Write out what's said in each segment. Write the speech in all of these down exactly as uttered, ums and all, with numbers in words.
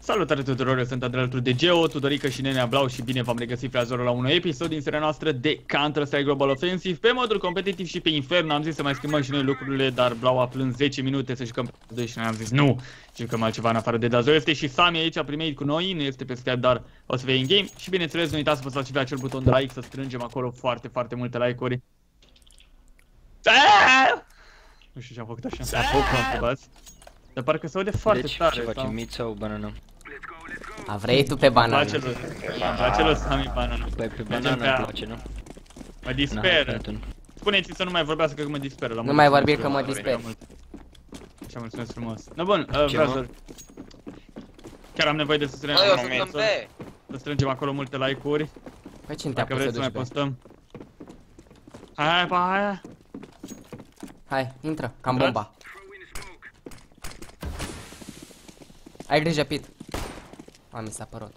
Salutare tuturor, eu sunt Andrei alături de Geo, Tudorică și Nenea Blau și bine v-am regăsit Frazorul la un nou episod din seria noastră de Counter-Strike Global Offensive pe modul competitiv și pe Inferno. Am zis să mai schimbăm și noi lucrurile, dar Blau a plâns zece minute să jucăm pe doi și noi am zis nu, jucăm altceva în afară de Dazo. Este și Sami aici primit cu noi, nu este pe Skype, dar o să fie in game și bineînțeles nu uitați să apăsați și pe acel buton de like, să strângem acolo foarte, foarte multe like-uri. Nu știu ce am făcut așa, am făcut, am întrebați. Dar parcă se aude foarte deci, tare. Ce facem, mit sau banană? A, vrei tu pe banană? Îmi place lui, îmi place lui Sami banană. Băi, pe banană îmi place, nu? Mă disperă. Spuneți-i să nu mai vorbească că mă disperă. Nu mai vorbi că mă disper. Așa, mulțumesc frumos. No, bun, uh, Frazor. Chiar am nevoie de să strângem, să, să strângem acolo multe like-uri. Păi cine te-a Dacă pus să vreți să mai duci pe? postăm. Hai, hai, hai, hai. Hai, intră, cam bomba. Ai grijă, Pit. A, mi s-a părut.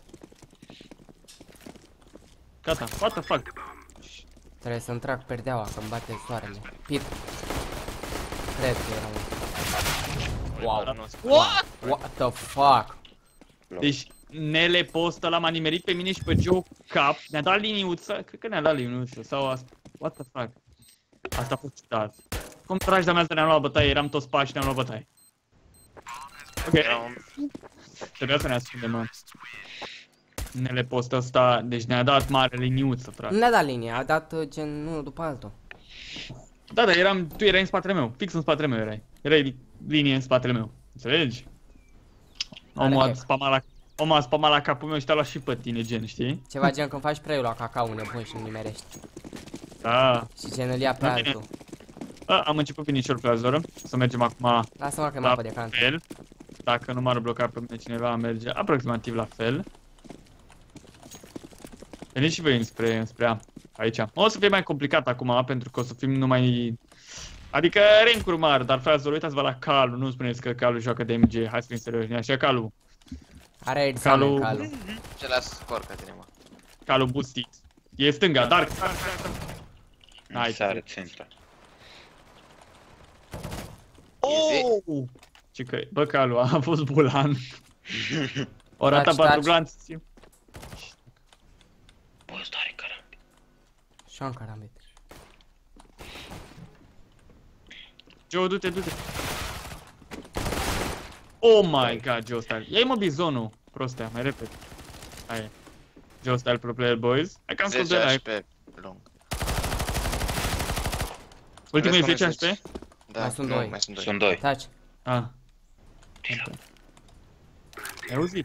Gata, what the fuck? Trebuie să-mi trag perdeaua, că-mi bate soarele. Pit. Cred că era un... Wow. What? What the fuck? Deci, Nele postă la m-a nimerit pe mine și pe Joe cap. Ne-a dat liniuță, cred că ne-a dat liniuță sau asta. What the fuck? Asta a fost ciudat. Cum tragi de-a mea să ne-am luat bătaie, eram toți pași și ne-am luat bătaie. Ok. Trebuia să ne ascundem, mă. Nele postă ăsta, deci ne-a dat mare liniuță, frate. Nu ne-a dat linie, a dat uh, gen unul după altul. Da, da, eram, tu erai în spatele meu, fix în spatele meu erai. Erai linie în spatele meu, înțelegi? Omul a spamat la, omul a spamat la capul meu și te-a luat și pe tine, gen, știi? Ceva gen când faci preiul la cacao nebun și nu nimerești. Da. Și gen îl ia pe Da, bine. altul. A, am început finiciul Frazor, să mergem acum Lasă-mă că e la mapă de cantă. fel. Dacă nu m-ar bloca pe mine cineva, merge aproximativ la fel. Veniți și voi înspre, înspre A, aici. O să fie mai complicat acum, pentru că o să fim numai... Adică rank-uri mari, dar Frazor, uitați-vă la Calu, nu spuneți că Calu joacă de M G, hai să fim serioși, așa Calu. Are examen, Calu- Calu. Ce las scor ca tine, mă. Calu boostit. E stânga, Dark. Hai, sare țintă. Oh! Ce că, bă, Calu, a fost bulan. O rata Taci, patru taci. glanți. Bă, stare carambit. Și-o în carambit. Joe, du-te, du-te. Oh my god, Joe Style. Ia-i mă bizonul. Prostea, mai repede. Hai. Joe Style pro player, boys. Hai că am scos de zece like. H P lung. Ultimul e zece H P? Da, Mai sunt nu, doi. mai sunt doi. Sunt doi. Taci. Ah. Tira. Ai auzit?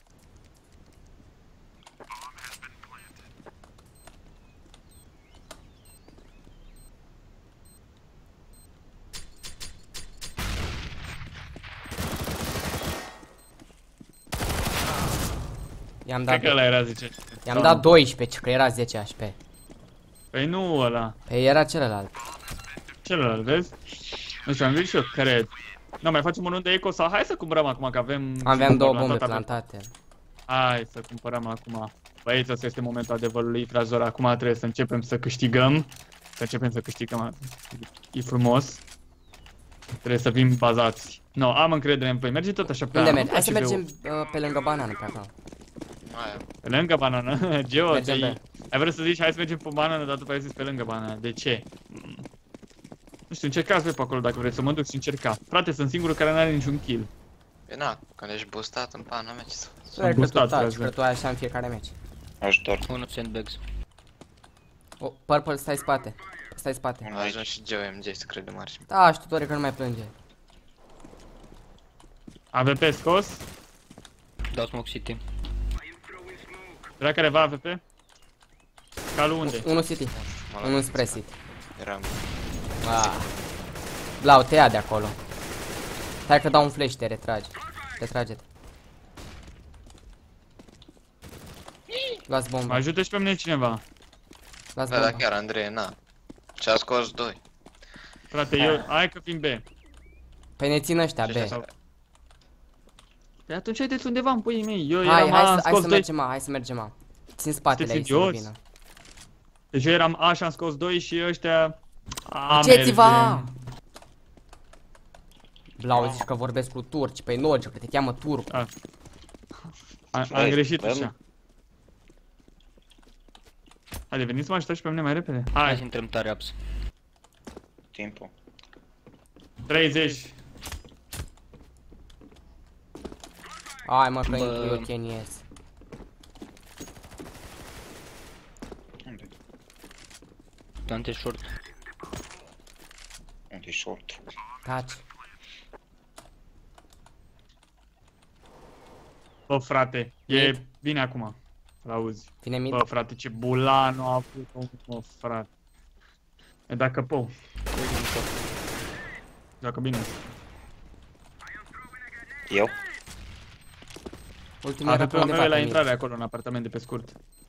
I-am Cred dat, că ăla era zece. i-am dat doisprezece, că era zece H P. Păi nu ăla. Păi era celălalt. Celălalt, vezi? Nu știu, am zis și eu, cred. Nu, mai facem un rund de eco sau hai să cumpărăm acum, că avem... Aveam două bombe plantate, avem- plantate. Hai să cumpărăm acum. Băieți, ăsta este momentul adevărului, Frazor. Acum trebuie să începem să câștigăm. Să începem să câștigăm. E frumos. Trebuie să fim bazați. No, am încredere în voi. Merge tot așa pe Unde A, mergi? Hai nu-mi să place mergem uh, pe lângă banană pe acolo. Mai Pe lângă banană. Geo, Mergem ai, pe- ai vrut să zici hai să mergem pe banană, dar după ai zis pe lângă banană. De ce? Mm. Nu știu, încercați voi pe acolo dacă vreți să mă duc și încerca. Frate, sunt singurul care n-are niciun kill. E na, când ești boostat în pana mea, ce să faci? Cred că tu boostat, taci, Frazor. că tu ai așa în fiecare meci. Ajutor. Unu sandbags. O, Purple, stai spate. Stai spate. A ajuns și Geo M G să crede mare. Da, știu, Tori, că nu mai plânge. A V P scos. Dau smoke city. Vrea careva A V P? Calu unde? Unul City, unul spre City. Eram... Ah. Blau, te ia de acolo. Stai că dau un flash, te retrage. Retrage-te. Luați Mă bomba. ajută și pe mine cineva. Luați Da, da, bomba. chiar, Andrei, na. Ce-a scos doi. Frate, eu... Hai că fim B. Păi ne țin ăștia, B. Ce- Păi atunci haideți undeva în puii mei. Eu Hai, eram hai, A, am să, hai scos să doi. mergem A, hai să mergem A. Țin spatele Sunteți aici să nu idioți? vină. Deci eu eram A și am scos doi și ăștia... A, Ce-ți-vă? mergem. Blau, zici că vorbesc cu turci, păi logic, că te cheamă turc. Ah. Am, am Băi, greșit bă, așa. Haide, veniți să mă ajutați și pe mine mai repede. Hai să Hai, intrăm tare abs. Timpul. treizeci. Hai mă, că Bă. intru eu chenies. Unde? Dante short. Unde e short? Taci. Bă, frate, e bine acum. L-auzi. Vine mid. Bă, frate, ce bulan a avut, mă, frate. E dacă pou. Dacă bine. Eu? Ultimul era Avem pe pe undeva meu la pe mid. intrare acolo, în apartament de pe scurt.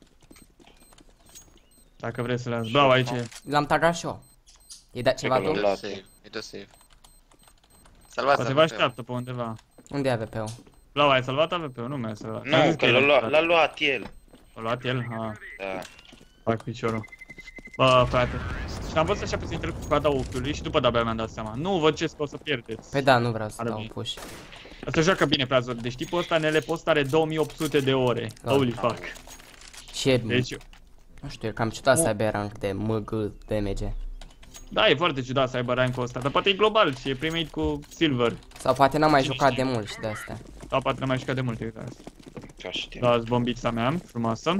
Dacă vrei să le las. Blau, aici e. L-am tagat și eu. E dat ceva că l-am tu? E luat. de save, e de save. Salvați Poate vă așteaptă pe undeva. Unde e A V P-ul? Blau, ai salvat A V P-ul? Nu mi-ai salvat. Am Nu, zis că e l-a luat, la- l-a luat el. L-a luat el? Ha, Da. fac piciorul. Bă, frate. Și am văzut așa puțin trecut cu coada ochiului și după de-abia mi-am dat seama. Nu vă ce că o să pierdeți. Păi da, nu vreau să Are dau bine. push. Asta joacă bine Prazor. Deci tipul ăsta Nele Post are două mii opt sute de ore. Da. Holy fuck. Și e, Deci, nu știu, e cam ciudat Nu. să aibă rank de M G D M G. da, e foarte ciudat să aibă rank-ul ăsta, dar poate e global și e primit cu silver. Sau poate n-am mai Cine jucat știe? de mult și de astea. Sau poate n-am mai jucat de mult, exact. Ca și tine. Da, bombița mea, frumoasă.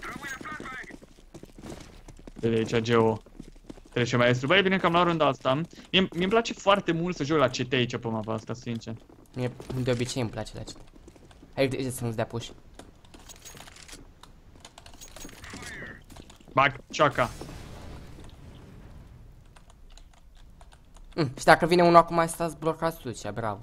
De aici, Geo. Trece maestru. Băi, e bine că am luat runda asta. Mie mi-mi place foarte mult să joc la C T aici pe mapa asta, sincer. Mie de obicei îmi place de aceea. Hai, uite să nu-ți dea push. Bag cioaca. Mm, și dacă vine unul acum, stați blocați sus, și bravo.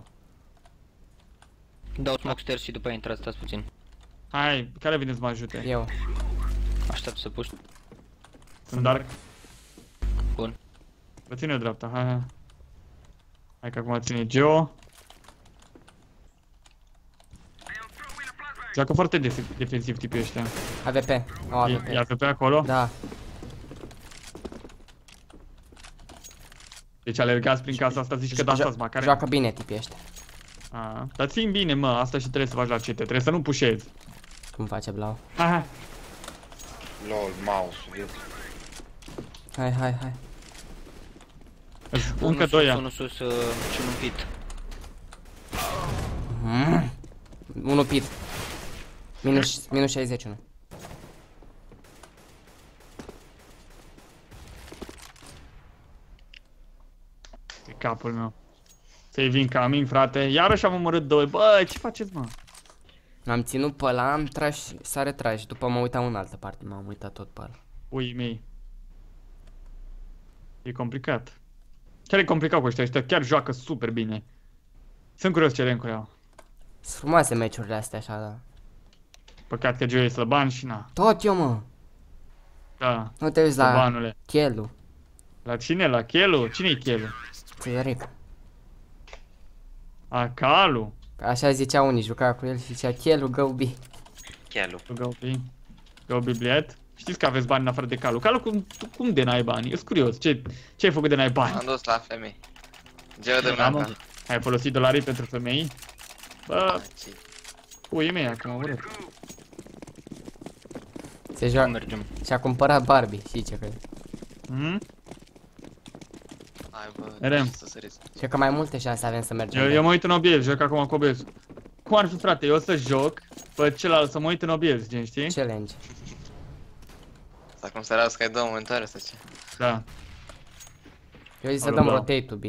Dau smoke stairs și după aia intrați, stați puțin. Hai, care vine să mă ajute? Eu. Aștept să push. Sunt dark. Bun. Vă ține dreapta, hai, hai. Hai că acum ține Geo. Joacă foarte def- defensiv tipii ăștia. A V P. Au A V P. E A V P acolo? Da. Deci alergați prin casa asta, zici că da, stați macare. Joacă bine tipii ăștia. A, dar țin bine, mă, asta și trebuie să faci la C T, trebuie să nu pușezi. Cum face Blau? Hai, hai. Lol, mouse, vezi? Hai, hai, hai. Încă Unul doi sus, ia. unul sus uh, și unul pit. Mm. Unul pit. Minus, minus șaizeci unu. E capul meu. Save incoming, frate. Iarăși am omorât doi. Bă, ce faceți, mă? Am ținut pe ăla, am tras și s-a retras. După mă uitam în altă parte, m-am uitat tot pe ăla. Ui mei. E complicat. Chiar e complicat cu ăștia, ăștia chiar joacă super bine. Sunt curios ce rank-uri au. Sunt frumoase meciurile astea așa, da. Păcat că Geo e slăban și na. Tot eu, mă. Da, Nu te uiți la slăbanule. Chelu. La cine? La Chelu? Cine-i Chelu? Țăric. A, Calu. Așa zicea unii, juca cu el și zicea Chelu, go B. Chialu. Tu Gobi. Gobi Bliet. Știți că aveți bani în afară de Calu. Calu, cum, tu, cum de n-ai bani? Eu sunt curios. Ce, ce ai făcut de n-ai bani? Am dus la femei. Geo de Da, mă. mână. Ai folosit dolarii pentru femei? Bă, ui mei, acum urât. Se Cum joacă. mergem? Și-a cumpărat Barbie, știi ce cred. Mhm. Hai bă, Merem. să săriți. Și că mai multe șanse avem să mergem. Eu, de- eu mă uit în obiect, joc acum cu obiect. Cum ar fi, frate? Eu o să joc pe celălalt, să mă uit în obiect, gen, știi? Challenge. Sau cum să arăți că ai două momentare sau ce? Da. Eu zic să Alo, dăm da. rotate to B.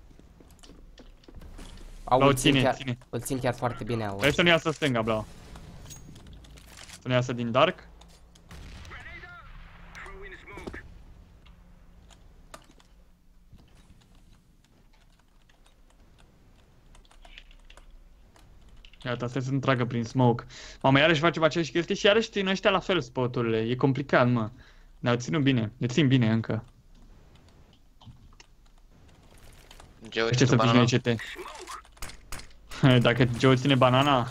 Au, Blau, îl țin ține, chiar, ține. îl țin chiar foarte bine, au. Vrei să nu iasă stânga, Blau. Să nu iasă din dark. Iată, asta să nu tragă prin smoke. Mamă, iarăși facem aceeași chestie și iarăși țin ăștia la fel spoturile. E complicat, mă. Ne-au ținut bine. Ne țin bine încă. Geo, De ce să fii noi C T? Dacă Geo ține banana...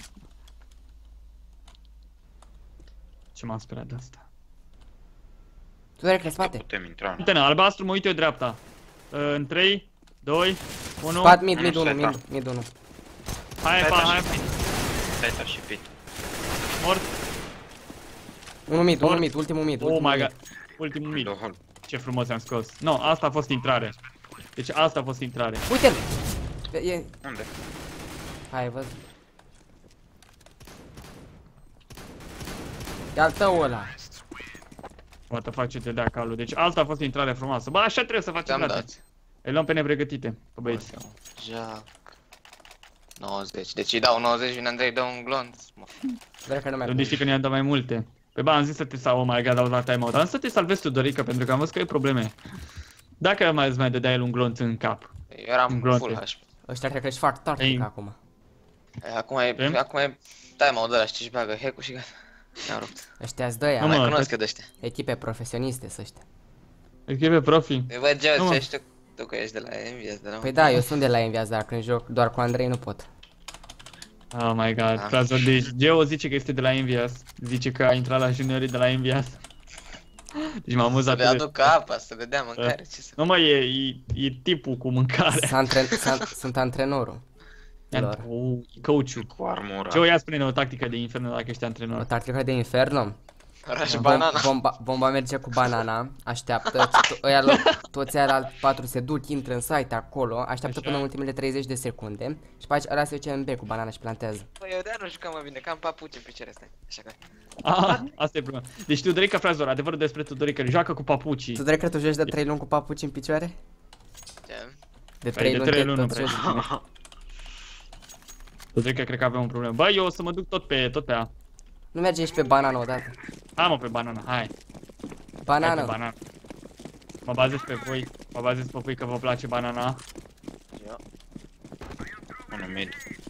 Ce m-am speriat de asta? Tu direct în spate. Putem intra, nu? Uite-ne, albastru, mă uit eu dreapta. În trei, doi, unu... Spat mid, Nu, mid unu, stai, mid, mid unu. Hai, Stai, pa, stai hai, și pit. Stai, stai și pit. Mort. Unul mid, unul Mort. mid, ultimul mid, Oh ultimul my mid. god. Ultimul mid. Lol. Ce frumos am scos. Nu, asta a fost intrare. Deci asta a fost intrare. Uite-l! E... Unde? Hai, văd. E al tău ăla. Poate face ce dea calul. Deci asta a fost intrare frumoasă. Bă, așa trebuie să facem, Ți-am frate. dat. Îi luăm pe nepregătite, pe băieți. Jack. nouăzeci. Deci îi dau nouăzeci, vine Andrei, dă un glonț. Mă. Vreau că nu mai Unde știi că ne-am dat mai multe. Pe ba, am zis să te salvezi, oh my god, au dat timeout. Dar am să te salvezi tu, Dorica, pentru că am văzut că ai probleme. Dacă mai îți mai dădea el un glonț în cap. Eu eram Glonțe. full H P. Ăștia cred că își fac tactic Ei. acum. E, Acum e, Vrem? acum e time-out ăla, știi, și bagă hack-ul și gata. Ne-am rupt. Ăștia-s doi, Nu, Mai mă, cunosc că- eu de ăștia. echipe profesioniste să ăștia. Echipe profi. Eu văd, Geo, Nu, mă. ce ești tu, tu că ești de la Envious, de la... Păi da, eu sunt de la Envias, dar când joc doar cu Andrei nu pot. Oh my god, Ah. Frazor, deci Geo zice că este de la Envious. Zice că a intrat la juniorii de la Envious. Deci m-am Să amuzat. le atât de- aduc apa, să le dea mâncare, ce să... Nu mă, e, e, e tipul cu mâncare. S-antren- s-a- Sunt antrenorul lor. Oh, coach-ul. Cu armura. Geo, ia spune-ne o tactică de infernă dacă ești O antrenor. tactică de inferno. Ora și Bom- banana. Bomba, bomba merge cu banana, așteaptă, to- ăia la- toți aia la patru se duc, intră în site acolo, așteaptă Așa. până în ultimele treizeci de secunde și pe aici ăla se duce în B cu banana și plantează. Păi eu de-aia nu jucam mai bine, cam papuci în picioare, stai. Așa că... Ah, asta e problema. Deci Tudorica, Frazor, adevărul despre Tudorica, joacă cu papucii. Tu drept că tu joci de trei luni cu papuci în picioare? Ce? De Păi, trei de luni trei te luni tot nu prea. joci. Tudorica cred că avem un problem. Bă, eu o să mă duc tot pe, tot pe A. Nu mergem și pe banana odată. Hai mă pe banana, hai. Hai pe Banana. banana. Mă bazez pe voi, mă bazez pe voi că vă place banana. Eu. Unul mid.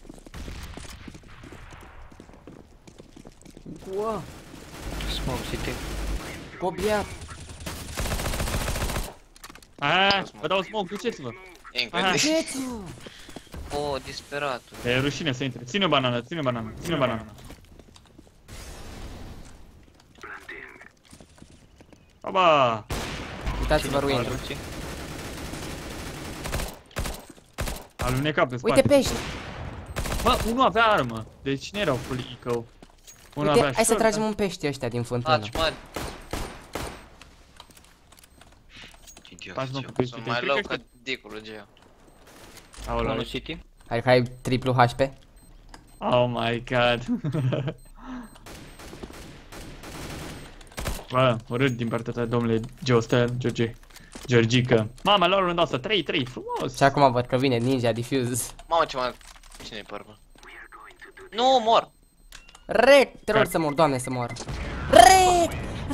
Ua, Smoke City. Bobia. Aaa, vă dau smoke, duceți-vă. Incredibil. Ce O, disperatul. E rușine să intre. Ține o banană, ține o banană, ține o banană. Baba! Uitați-vă ruină. Ruții. Aluneca pe spate. Uite pești. Bă, unul avea armă. Deci nu erau full eco. Unul Uite, avea hai să short, tragem un pește ăștia din fântână. Faci, mă, Idiot. Faci, mă, Geo. cu pești. sunt mai low ca dicul lui Geo. Aoleu. Unul City. Hai că ai triplu H P. Oh my god. Bă, urât din partea ta, domnule Geostel, George. Georgica. Mama, la rândul ăsta, trei trei, frumos. Și acum văd că vine Ninja Diffuse. Mamă, ce mă... Cine-i părbă? Nu, mor! Rec! Te rog Car- să mor, doamne să mor. Rec!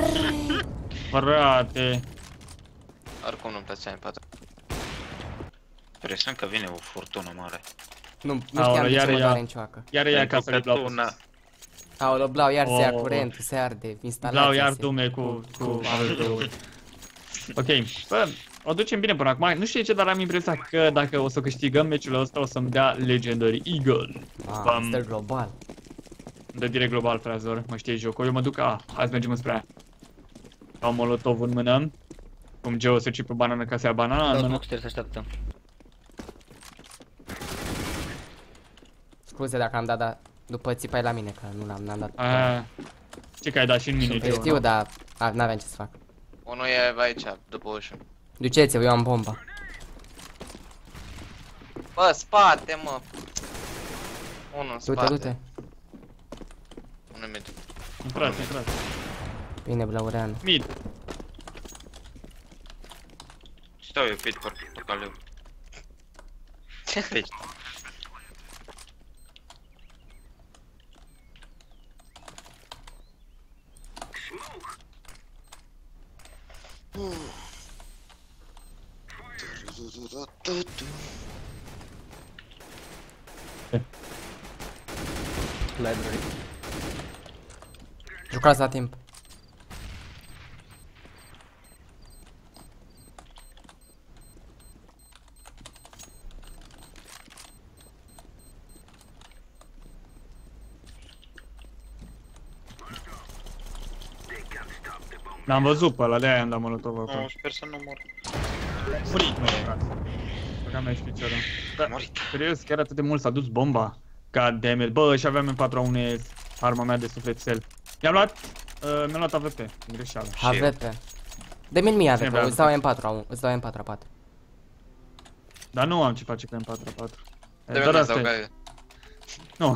Frate. Oricum nu-mi plăcea în patru. Presimt că vine o furtună mare. Nu, nu Aoleu, știam de ce iar mă ea- doare în cioacă. Iar ia Pentru casa că de blau. tu na- Aoleu, Blau, iar se ia Oh. curentul, se arde, instalația Blau, iar se- dume cu... cu altul. Ok, bă, o ducem bine până acum. Nu știu de ce, dar am impresia că dacă o să câștigăm meciul ăsta o să-mi dea Legendary Eagle. Ah, Bam. mister Global. De direct global, Frazor, mă știi jocul. Eu mă duc, a, hai să mergem înspre aia. Au molotov în mână. Cum Geo se duce pe banană ca să ia banana în Dau mână. smoke stairs, așteaptă. Scuze dacă am dat, dar după țipai la mine, că nu l-am, n-am dat. Aia. Ce că ai dat și în mine, Păi Geo, știu, nu? dar a, n-aveam ce să fac. Unul e aici, după ușă. Duceți-vă, eu am bomba. Bă, spate, mă! Unul în Du-te, spate. du-te. Unul mid. Intrați, intrați. Bine, Blaurean. Mid. Stau eu pe portocaleu. Deci, Library. Jucați la timp. L-am văzut pe ăla, de-aia am dat molotov acolo. nu, sper să nu mor. Murit, mă, frate. Băgam aici piciorul. Da, Murit. serios, chiar atât de mult s-a dus bomba. God damn it, bă, și aveam în patru a unu S. Arma mea de sufletel. I-am luat, uh, mi-am luat A V P, în greșeală. A V P. Dă-mi mie A V Cine P, vrea îți dau M patru, au- îți dau M patru A patru. Dar nu am ce face cu M patru A patru. De Doar unde asta dau e. gaie? Nu.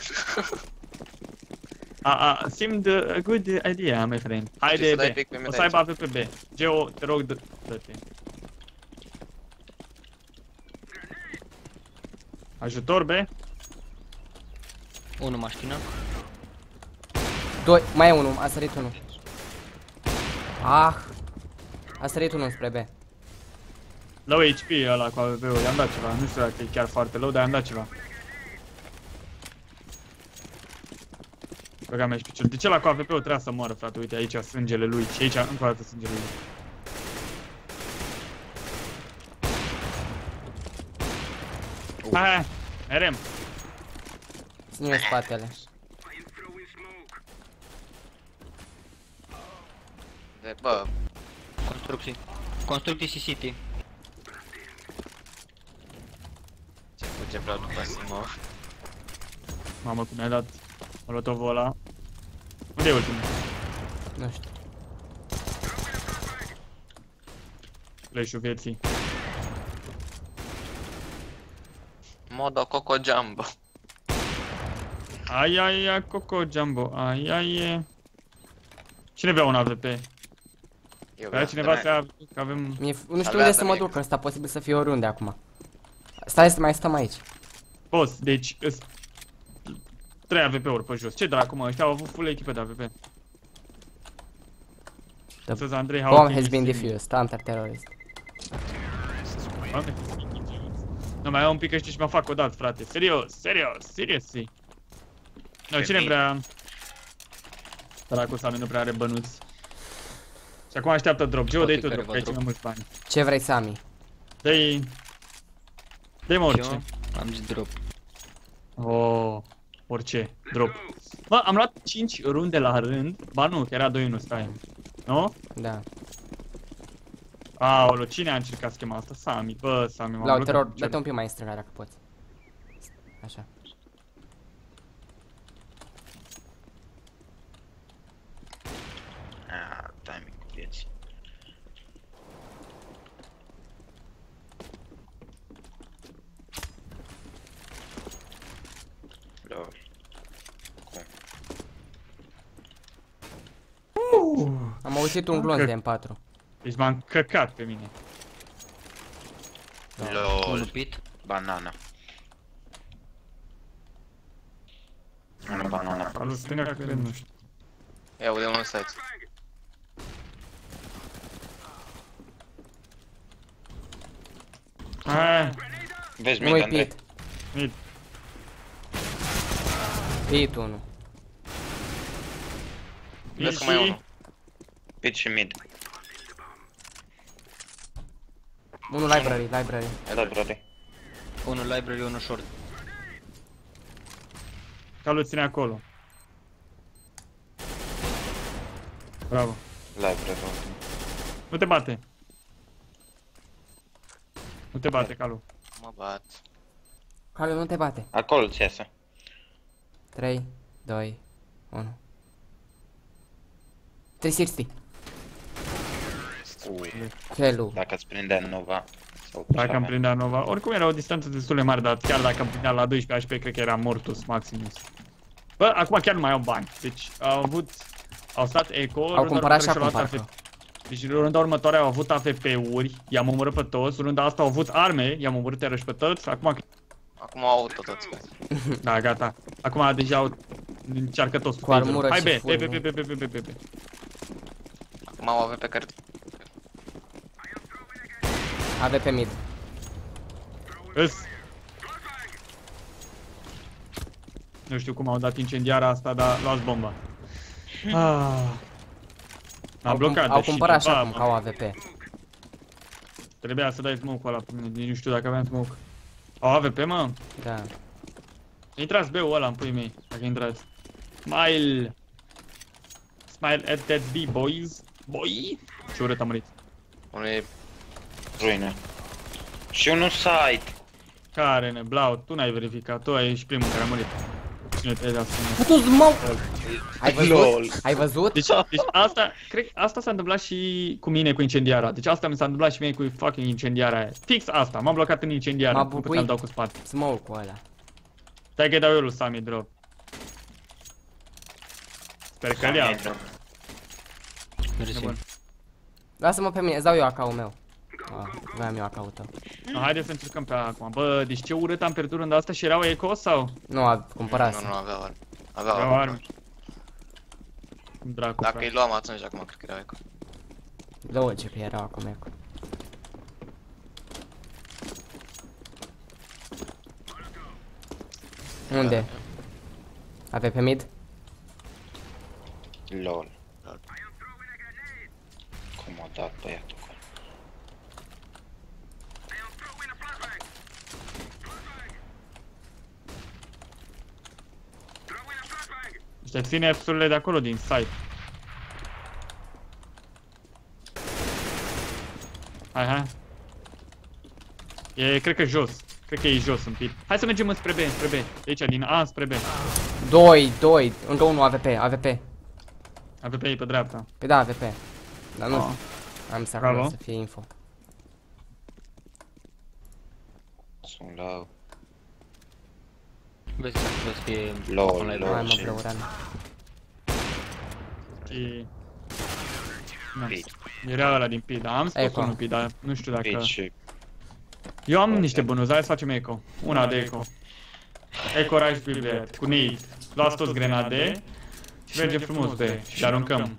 a, a, seemed a good idea, my friend. Haide, să dai B. pic pe mine O de să aibă aici. A V P B. Geo, te rog, dă- dă-te. Ajutor, B. Unu mașină. Doi, mai e unul, a sărit unul. Ah! A sărit unul spre B. Low H P ăla cu A V P-ul, i-am dat ceva. Nu știu dacă e chiar foarte low, dar i-am dat ceva. Băga mea și picior. De ce la cu A V P-ul trebuia să moară, frate? Uite, aici sângele lui și aici încă o dată sângele lui. Hai, hai, R M. Ține în spatele. De, bă, Construcții. Construcții și city. ce fuge vreau după Simo. Mamă, cum mi-a dat molotovul ăla. Unde e ultimul? Nu știu. Flash-ul vieții. Modo Coco Jumbo. Ai, ai, ai, Coco Jumbo, ai, ai. Cine vrea un A V P? Eu Vrea cineva să ia, că avem... Mie, nu știu Avea unde să mă nimic. duc, ăsta posibil să fie oriunde acum. Stai să mai stăm aici. Boss, deci... îs- trei A V P-uri pe jos. Ce dracu, mă? Ăștia au avut full echipă de A V P. The Să Andrei, how bomb can has you been see me? defused. Counter-terrorist. Doamne. Nu, mai au un pic ăștia și mă fac o dată, frate. Serios, serios, seriously. No, Pe cine mine. vrea... Săracul Sami nu prea are bănuți. Și acum așteaptă drop. Geo, dai tu care drop, va că ai drop. cei mai mulți bani. Ce vrei, Sami? Dai... Dai-mă orice. Eu am zis drop. Oh, orice, drop. Bă, am luat cinci runde la rând. Ba nu, că era doi unu, stai. Nu? Da. Aolo, cine a încercat schema asta? Sami, bă, Sami, m-am Lau, te blocat rog, în picior. dă-te un pic mai în stânga dacă poți. Așa. Ah, timing cu vieții. Lol. Am auzit un glonț de M patru. Deci m-am căcat pe mine. Unu Lol. pit. Banana. Una banana. Alu stânga, cred, nu știu. Ia uite unul site. Ah, Vezi Nu-i mid, Andrei? pit. mid. Pit unu. Vezi că mai e și... unul. Pit și mid. Unu library, library. Ai dat, brate. Unu library, unu short. Calu ține acolo. Bravo. Library. Nu te bate. Nu te bate, Calu. Mă bat. Calu, nu te bate. Acolo ți iasă. trei, doi, unu. trei sixty. Ui. Helu. Dacă îți prindea Nova. Sau Dacă așa am mai. prindea Nova, oricum era o distanță destul de mare, dar chiar dacă am prindea la doisprezece H P, cred că era Mortus Maximus. Bă, acum chiar nu mai au bani, deci au avut, au stat eco, Au runda cumpărat și următoare acum și-au luat parcă. A V P. Deci runda următoare au avut A V P-uri, i-am omorât pe toți, runda asta au avut arme, i-am omorât iarăși pe toți, acum, Acum au auto toți. da, gata, acum deja au, încearcă toți Cu armură Hai și B, B, fulmii. B, B, B, B, B, B, B. Acum au A V P care... A V P mid. Îs. Nu știu cum au dat incendiara asta, dar luați bomba. Ah. Am Au, blocat, cum, au deși cumpărat și după acum mă- ca au A V P. Trebuia să dai smoke-ul ăla pe mine, nici nu știu dacă aveam smoke. Au A V P, mă? Da. Intrați B-ul ăla în puii mei, dacă intrați. Smile! Smile at that B, boys. Boy! Ce urât am murit. Unul e... Ruine. Și unul site. Care ne, Blau, tu n-ai verificat, tu ești primul care a murit. cine te de Putu smoke! Ai văzut? LOL. Ai văzut? Deci, deci asta, cred că asta s-a întâmplat și cu mine cu incendiara. Deci asta mi s-a întâmplat și mie cu fucking incendiara aia. Fix asta, m-am blocat în incendiara. M-a Nu puteam bubuit. dau cu spate. Smoke-ul ăla. Stai că-i dau eu lui Sami drop. Sper că-l ia. Mersi. Lasă-mă pe mine, îți dau eu acau-ul meu. Ah, voiam eu acau-ul tău. No, haideți să încercăm pe acum. Bă, deci ce urât am pierdut rândul asta și erau eco sau? Nu, a cumpărat. Nu, nu avea arme. Avea Erau arme. arme. Dracu, Dacă frate. îi luam atunci, acum cred că erau eco. Două ce că erau acum eco. Unde? Avea pe mid? LOL. Cum a dat băiatul acolo. Ăștia ține F-urile de acolo din site. Hai, hai. E, cred că jos. Cred că e jos un pic. Hai să mergem înspre B, înspre B. De aici, din A spre B. Doi, doi, încă unul A V P, A V P. A V P e pe dreapta. Păi da, A V P. Dar nu Oh. am să Bravo. acolo să fie info. Sunt la Vezi să fie LOL, online. LOL. Hai mă, și- Blauran. Și... Na. Pit. Era ăla din P, dar am spus Eco. unul P, dar nu știu dacă... Pit și Eu am niște bănuți, hai să facem eco. Una de eco. Eco Rush Billiard, cu nade. Luați toți grenade și mergem frumos pe și le aruncăm.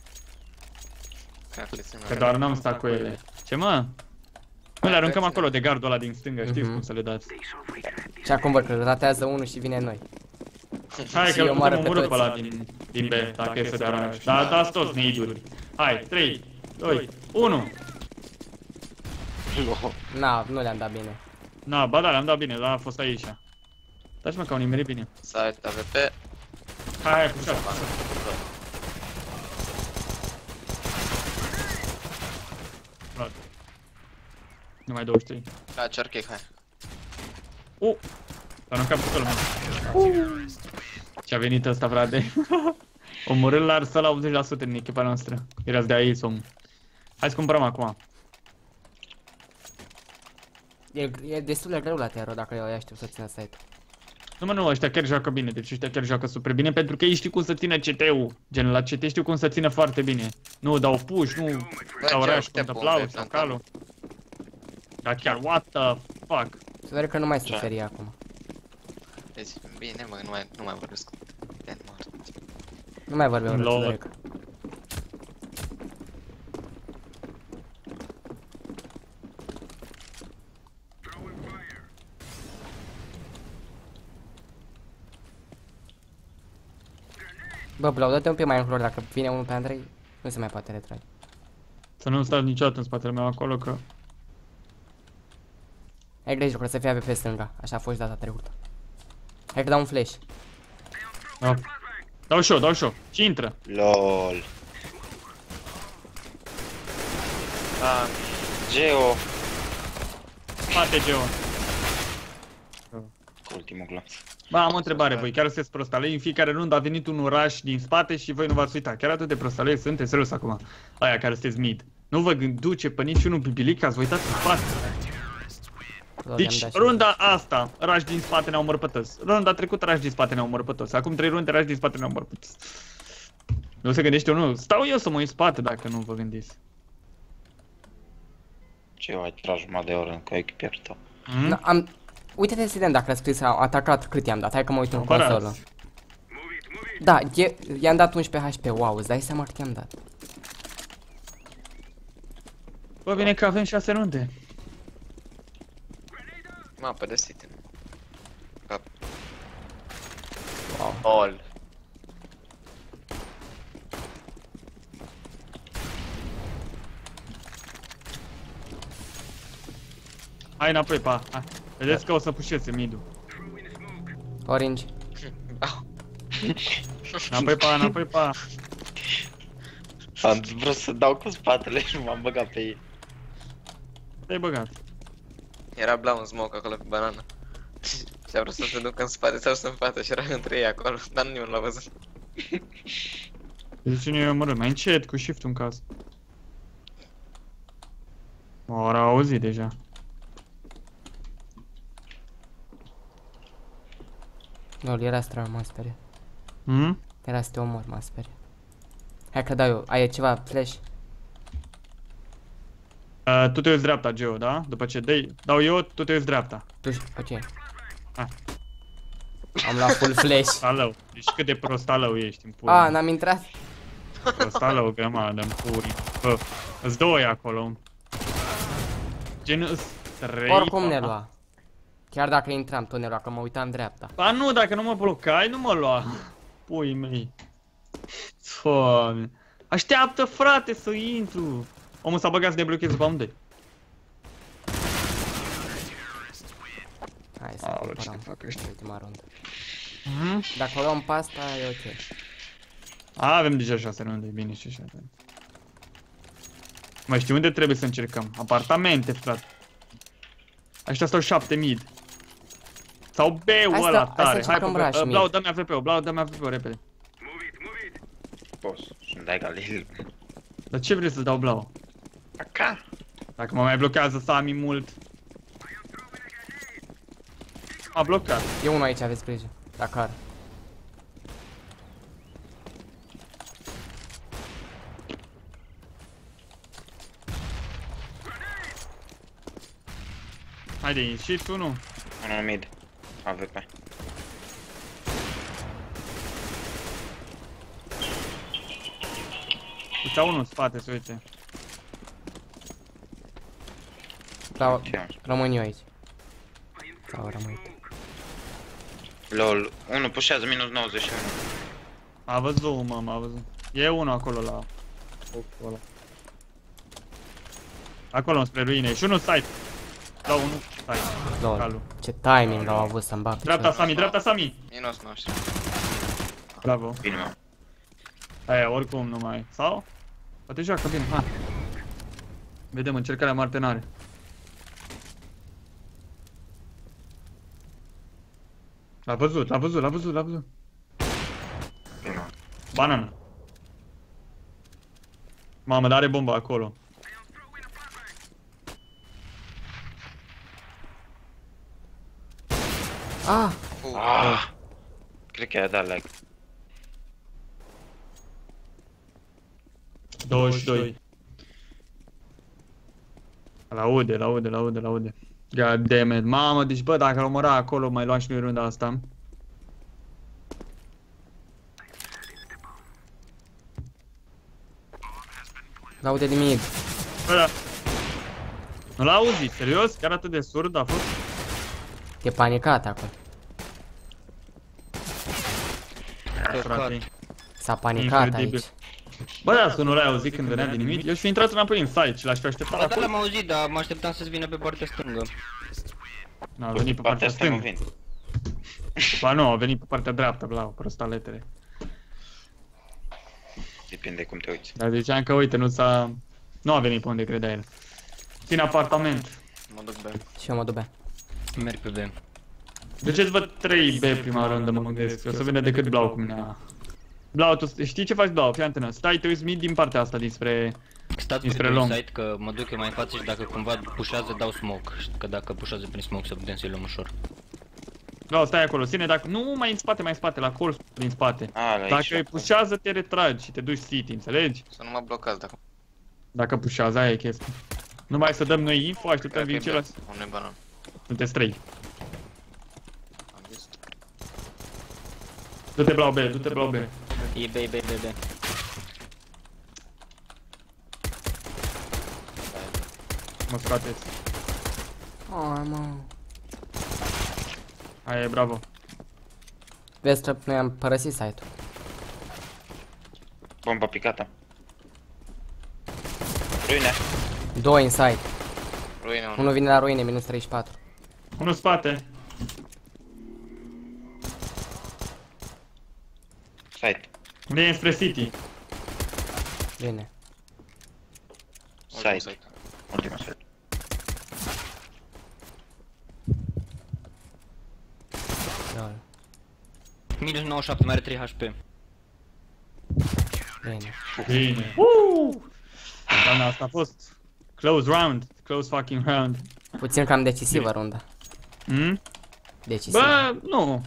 Că doar n-am stat cu ele. Ce mă? Nu le aruncăm acolo de gardul ăla din stânga, știți Mhm. cum să le dați. Și acum văd că ratează unul și vine noi. Hai Și că eu îl omoară putem pe omorâ pe toți. ăla din, din B, dacă e să dea rush. Dar dați toți nade-uri. Hai, trei, doi, unu. LOL. Na, nu le-am dat bine. Na, ba da, le-am dat bine, dar a fost aici. Dați mă că au nimerit bine. Site A V P. Hai, hai, cu șapte. Frate. Numai douăzeci și trei. Ca cerchec, hai. Uh! S-a aruncat pe colul meu. Ce-a venit ăsta, frate? Omorât l-ar să la optzeci la sută din echipa noastră. Erați de aici, om. Hai să cumpărăm acum. E, e destul de greu la Tero dacă eu știu să țină site-ul. Nu mă, nu, ăștia chiar joacă bine, deci ăștia chiar joacă super bine pentru că ei știu cum să țină C T-ul. Gen, la C T știu cum să țină foarte bine. Nu dau push, nu dau ce rush, te cum pun plau pe sau plantan. calul. Dar chiar, what the fuck? Se pare că nu mai sunt Ce? ferie acum. Deci, bine, mă, nu mai, nu mai vorbesc. Denmark. Nu mai vorbim Lol. Roderic. Bă, Blau, dă-te un pic mai încolo, dacă vine unul pe Andrei, nu se mai poate retrage. Să nu stați niciodată în spatele meu acolo că... Ai grijă, că să fie A V P stânga, așa a fost data trecută. Hai că dau un flash. Da. Dau și eu, dau și eu. Și intră. LOL. Ah, Geo. Spate, Geo. Cu ultimul glonț. Bă, am o întrebare, voi chiar sunteți prostalei? În fiecare rundă a venit un oraș din spate și voi nu v-ați uitat. Chiar atât de prostalei sunteți, serios acum. Aia care sunteți mid. Nu vă duce pe niciunul bibilic că ați uitat în spate. Lol, Deci, i-am dat și- runda asta, rași din spate ne-au omorât pe toți. Runda trecută, rași din spate ne-au omorât pe toți. Acum trei runde, rași din spate ne-au omorât pe toți. Nu se gândește unul. Stau eu să mă uit spate dacă nu vă gândiți. Geo, ai tras jumătate de oră în coechipier tău. Hmm? Na, am... Uite-te, Siden, dacă a scris a atacat cât i-am dat, hai că mă uit în Comparați. consolă. Da, e- i-am dat unsprezece H P, wow, îți dai seama cât i-am dat. Bă, bine că avem șase runde. mapă de City. Cap. Wow. All. Hai înapoi, pa. Hai. Vedeți că o să pușeze mid-ul. Orange. Înapoi, pa, înapoi, pa. Am vrut să dau cu spatele și nu m-am băgat pe ei. Te-ai băgat. Era blau în smoke acolo pe banană. Și a vrut să se ducă în spate sau să în față și era între ei acolo, dar nimeni nu l-a văzut. De cine e omorât? Mai încet, cu shift-ul în casă. O, ori au auzit deja. Lol, era stran, mă sperie. Hmm? Era să te omor, mă sperie. Hai că dau eu, ai ceva flash? Uh, tu te uiți dreapta, Geo, da? După ce dai, dau eu, tu te uiți dreapta. Tu știi, ok. Ah. Am luat full flash. Alău. Deci cât de prost alău ești în pula. Ah, n-am intrat. Prost alău, grămadă, în puri. Bă, îți doi acolo. Gen, îs trei. Oricum pa. ne lua. Chiar dacă intram, tot ne lua, că mă uitam dreapta. Ba nu, dacă nu mă blocai, nu mă lua. Pui mei. Doamne. Așteaptă, frate, să intru. Omul s-a băgat să deblocheze pe unde? Hai să Aoleu, ce cumpărăm fac ăștia? ultima rundă. Mhm. Dacă o luăm pe asta, e ok. A, avem deja șase runde, bine și așa. Mai știi unde trebuie să încercăm? Apartamente, frate. Aștia stau șapte mid. Sau B-ul Hai să- ăla hai să tare. încercăm pe- rush uh, mid. Blau, dă-mi A V P-ul, Blau, dă-mi A V P-ul, repede. Boss, sunt dai galil. Dar ce vrei să-ți dau Blau? Aca. Dacă mă mai blochează Sami mult. M-a blocat. E unul aici, aveți grijă. Dacă are. Haide, ieșiți unul. Unul mid. A V P. Uite unul în spate, să uite. Vreau, Ce am? rămân eu aici. Sau rămâi. Lol, unul pușează minus nouăzeci și unu. A văzut, mă, m-a văzut. E unul acolo la... Acolo. Acolo spre ruine. Și unul site. Da, unul site. Lol. Calu. Ce timing au avut să-mi bag Dreapta piciorul. Sami, dreapta Sami. Minus noștri. Bravo. Bine, mă. Aia, oricum nu mai. Sau? Poate joacă bine, hai. Vedem încercarea moarte n-are. L-a văzut, l-a văzut, l-a văzut, l-a văzut. Bine, mă. Banană. Mamă, dar are bomba acolo. Ah! Ah! Cred că i-a dat lag. douăzeci și doi. L-aude, l-aude, l-aude, l-aude. God damn it. Mamă, deci bă, dacă l omora acolo, mai luam și noi runda asta. Laude de mid. Bă, da. Nu l-a auzit, serios? Chiar atât de surd a fost? E panicat acolo. Frate. S-a panicat Incredibil. aici. Bă, da, să nu l-ai auzit când venea din nimic. Eu și fi intrat înapoi în site și l-aș fi așteptat Ba da, acolo. l-am auzit, dar mă așteptam să-ți vină pe partea stângă. Nu, a venit pe partea asta mă stângă. vin. Ba nu, a venit pe partea dreaptă, blau, prostaletele. Depinde cum te uiți. Dar ziceam că, uite, nu s-a... Nu a venit pe unde credea el. Ține apartament. Mă duc B. Și eu mă duc B. Merg pe B. De ce-ți văd trei B prima rândă, mă gândesc? O să vină decât Blau cu mine. Blau, tu știi ce faci, Blau? Fii antenă. Stai, te uiți mid din partea asta, dinspre... Stați Dinspre pe long. site că mă duc eu mai în față și dacă cumva pușează dau smoke. Că dacă pușează prin smoke să putem să-i luăm ușor. Blau, stai acolo, ține dacă... Nu, mai în spate, mai în spate, la colț din spate. A, la Dacă aici. îi pușează, te retragi și te duci city, înțelegi? Să nu mă blocați dacă... Dacă pușează, aia e chestia. Nu mai să dăm noi info, așteptăm Cred vin că e ceilalți. B. Unul e banan. Sunteți trei. Am zis. Du-te Blau B, du-te Blau B. E B, E B, E B, B. Mă scoateți. Oh, mă. Aia e, bravo. Vezi că noi am părăsit site-ul. Bomba picată. Ruine. Doi în site. Ruine unul. Unul vine la ruine, minus treizeci și patru. Unul în spate. Site. Vine spre city. Bine. Ultimul Site. Ultima site. Minus nouăzeci și șapte, mai are trei H P. Bine. Bine. Uh! Doamna, asta a fost close round. Close fucking round. Puțin cam decisivă runda. Hmm? Decisivă. Bă, nu.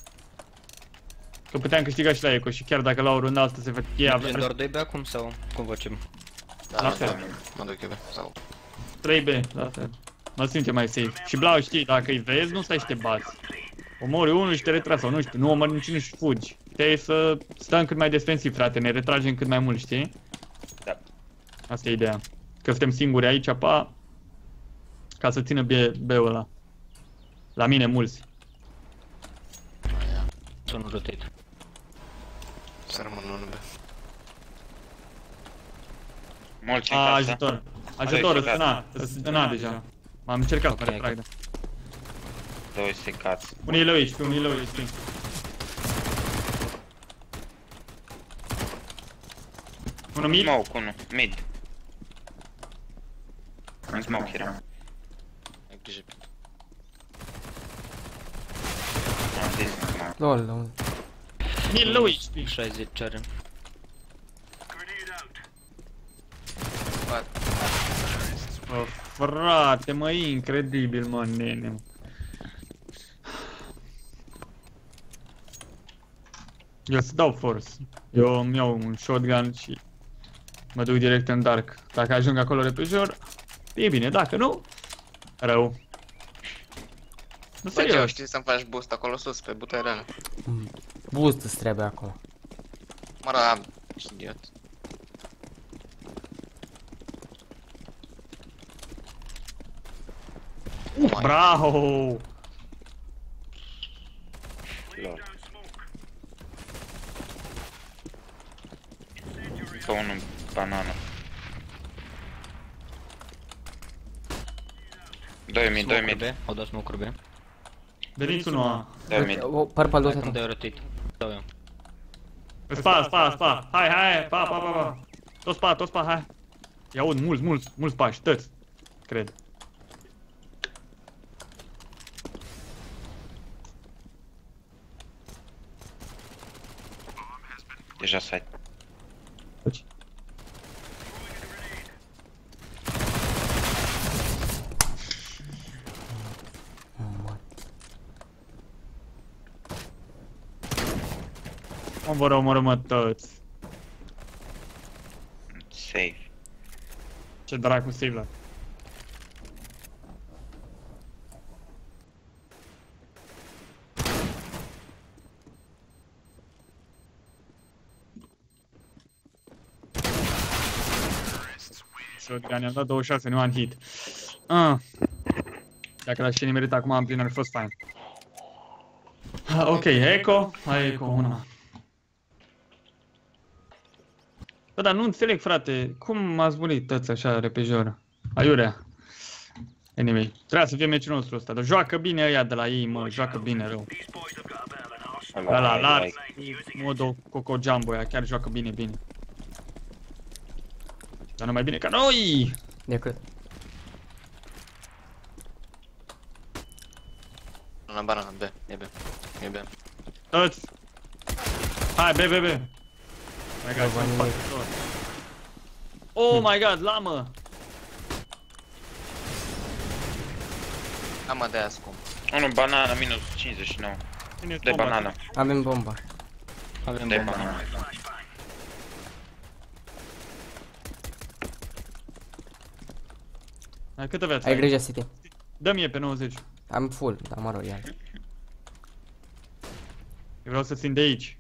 Că puteam câștiga și la Eco și chiar dacă la o rundă asta se face cheia Mergem doar doi B acum sau cum facem? Da, La la fel. fel. Mă duc eu, sau... trei B, la fel. Mă simte mai safe. Și Blau știi, dacă îi vezi, nu stai și te bați. Omori unul și te retragi sau nu știu, nu omori niciunul și fugi. Te să stăm cât mai defensiv, frate, ne retragem cât mai mult, știi? Da. Asta e ideea. Că suntem singuri aici, pa, ca să țină B-ul ăla. La mine mulți. Să nu rotate. Să rămân unul B. Mulți în A, casă. ajutor. Ajutor, Doi răstâna, răstâna deja. M-am încercat să Ok, mă retrag, da. Doi secați. Unii low H P, unii low H P. Unul mid. Smoke, unu. Mid. În smoke era. Ai grijă pe... Am zis smoke. Lol, lol. Mid low H P. șaizeci are. Bă, Bă, frate, mă, e incredibil, mă, nene. Eu să dau force. Eu îmi iau un shotgun și mă duc direct în dark. Dacă ajung acolo repejor, e bine, dacă nu, rău. Nu bă, ce serios. știi să-mi faci boost acolo sus, pe buterele. Boost îți trebuie acum. Mă rog, ești idiot. Mai. Bravo! Lol. Încă unul banană. Doi mid, doi Smoke-uri mid. B, au dat smoke-uri B. Veniți unul A. Doi mid. O, purple Hai du-te că-mi tu. dai rotate. Dau eu. Spa, spa, spa. Hai, hai, pa, pa, pa, pa. Tot spa, tot spa, hai. Ia un mulți, mulți, mulți pași, tăți. Cred. Deja site. Mă vor omorâ toți. Safe. Ce dracu save la. Shotgun, i-am dat douăzeci și șase, nu am hit. Ah. Dacă l-aș fi nimerit acum am plin, ar fi fost fain. Ah, ok, Eco, hai Eco, una. Bă, dar nu înțeleg, frate, cum m-ați murit toți așa repejor? Aiurea. Anyway, trebuia să fie meciul nostru ăsta, dar joacă bine ăia de la ei, mă, joacă bine rău. Ăla, Lars, Modo, Coco Jumbo, ăia chiar joacă bine, bine. Dar nu mai bine ca noi! Decât. La banana, B, e B. E B. Toți! Hai, B, B, B! My God, Bani sunt mei. facător. Oh my God, lamă! Am de aia scump. Unul banană, minus cincizeci și nouă. Cine De banană. Avem bomba. Avem De bomba. banană. Hai, câtă viață Ai grijă, City. Dă mie pe nouăzeci. Am full, dar mă rog, ia. Eu vreau să țin de aici.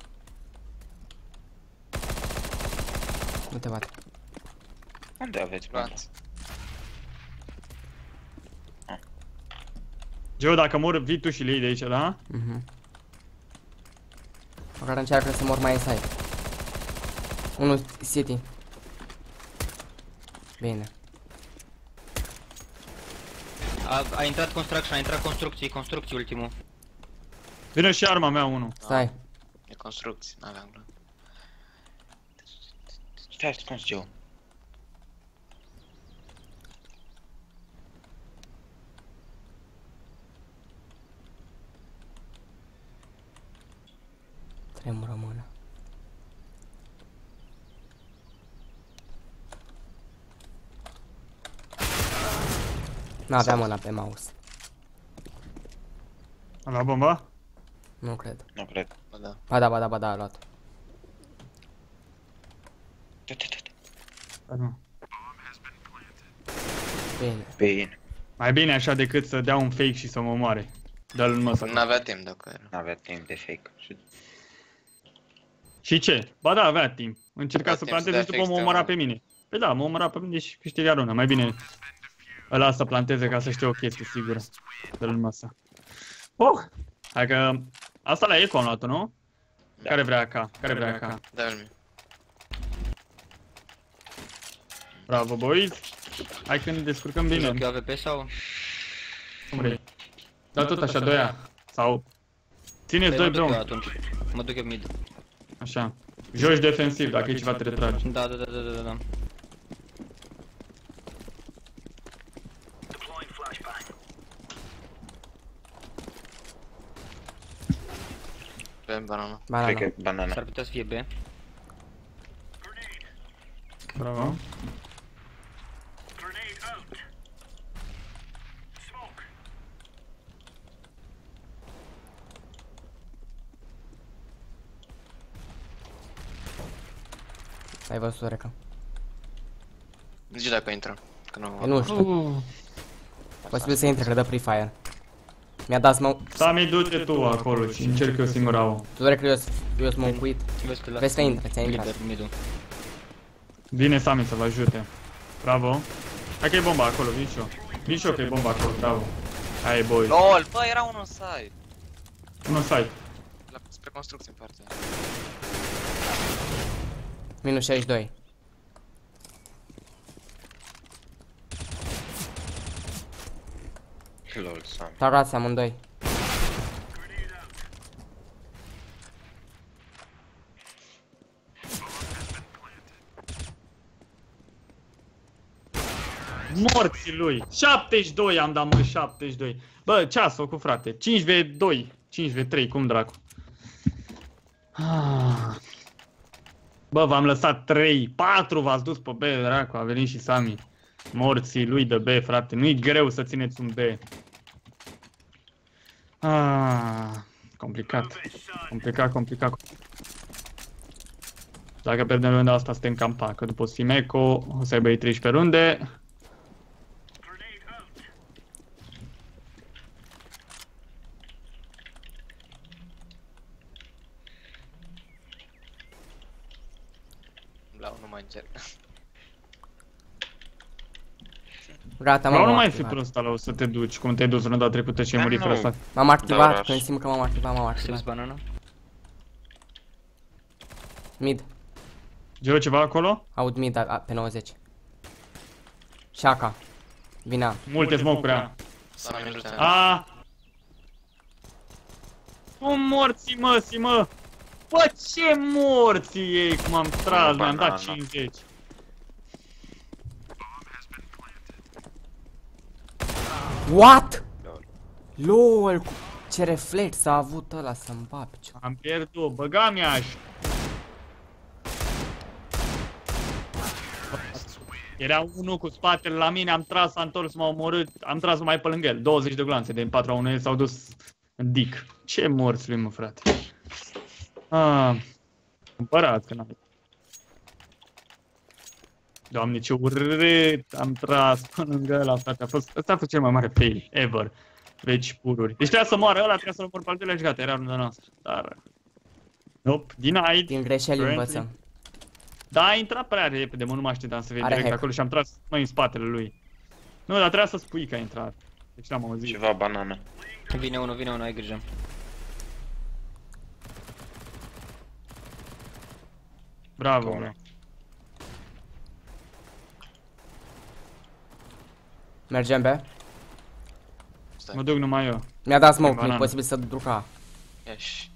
Nu te bat. Unde aveți bomba? Luați. Geo, dacă mor, vii tu și le iei de aici, da? Mhm. Măcar încearcă să mor mai inside. Unul City. Bine. A, a intrat construction, a intrat construcții, construcții ultimul. Vine și arma mea, unul. Stai. E construcții, n-aveam glume. Stai ascuns, Geo. Tremură mâna. N-avea mâna pe mouse. A luat bomba? Nu cred. Nu cred. Bă, da. Ba da, ba da, ba da, a luat. Da, da, da. Da, nu. Bine. Bine. Mai bine așa decât să dea un fake și să mă omoare. Dă-l în măsă. N-avea timp dacă era. N-avea timp de fake. Și Și ce? Ba da, avea timp. Încerca Avea să timp să planteze dea și după fake mă omora stânga. pe mine. Păi da, mă omora pe mine și câștiga runa. Mai bine ăla să planteze ca să știe o chestie sigură. Dă-l în masă. Oh! Hai că asta la Eco am luat-o, nu? Da. Care vrea A K? Care vrea A K? Da, mi. Bravo, boys! Hai că ne descurcăm bine. Joc eu A V P sau? Cum vrei? Da tot așa, doi A. Sau... Țineți Păi doi mă duc eu bro. atunci. Mă duc eu mid. Așa. Joci defensiv, dacă e ceva te retragi. Da, da, da, da, da, da. Pe banana. Banana. cred că banana. S-ar putea să fie B. Bravo. Ai văzut, Reca? Zici dacă intră. Că nu... Eu nu știu. Uh, Posibil să intre, că dă pre-fire. Mi-a dat smoke. Sami, du-te tu acolo și încerc eu singur au. Tu vrei că eu eu smoke-uit? Vezi că Vezi că intră, ți-a intrat. Lider, midul. Vine Sami să-l ajute. Bravo. Hai că e bomba acolo, vin și eu. Vin și eu că e bomba acolo, bravo. Hai e boy. LOL, bă, era unul side. Unul side. La, spre construcție în partea. Minus șaizeci și doi. Lol, Sam. Tarați amândoi. Morții lui. șaptezeci și doi am dat, mă, șaptezeci și doi. Bă, ce ați făcut, frate? cinci v doi. cinci v trei, cum dracu? Ah. Bă, v-am lăsat trei. patru v-ați dus pe B, dracu. A venit și Sami. Morții lui de B, frate. Nu-i greu să țineți un B. Ah, complicat. Complicat, complicat. Dacă pierdem runda asta, suntem cam pa, că după Simeco o să aibă ei treisprezece runde. Blau, nu mai încerc. Gata, Vreau nu m-am mai fi activat. prost ala, o să te duci, cum te-ai dus runda trecută și ai Da, murit nu. fără asta. M-am Da, activat, oraș. când simt că m-am activat, m-am Sills activat. banana? Mid. Geo ceva acolo? Aud mid a, a, pe nouăzeci. Shaka. Vina. Multe smoke-uri am. Să mai minute. A. Cum morții, mă, si, mă! Bă, ce morții ei, cum am tras, mi-am dat banana. cincizeci. What? LOL, cu ce reflex a avut ăla să-mi bat picior. Am pierdut, băga mi-aș. Era unul cu spatele la mine, am tras, s-a întors, m-a omorât, am tras mai pe lângă el, douăzeci de gloanțe din patru la unu, el s-au dus în dic. Ce morți lui, mă, frate. Ah, cumpărat, că n-am. Doamne, ce urât am tras pe lângă ăla, frate, a fost, ăsta a fost cel mai mare fail ever. Veci pururi. Deci trebuia să moară ăla, trebuia să-l omor pe al doilea și gata, era runda noastră. Dar... Nope, denied. Din greșeli Currently. învățăm. Da, a intrat prea repede, mă, nu mă așteptam să vede Are direct hack. acolo și am tras mai în spatele lui. Nu, dar trebuia să spui că a intrat. Deci n-am auzit. Ceva banana. Vine unul, vine unul, ai grijă. Bravo, Bun. bro. Mergem be. Mă duc numai eu. Mi-a dat smoke, Banana. nu posibil să duc A. Ieși.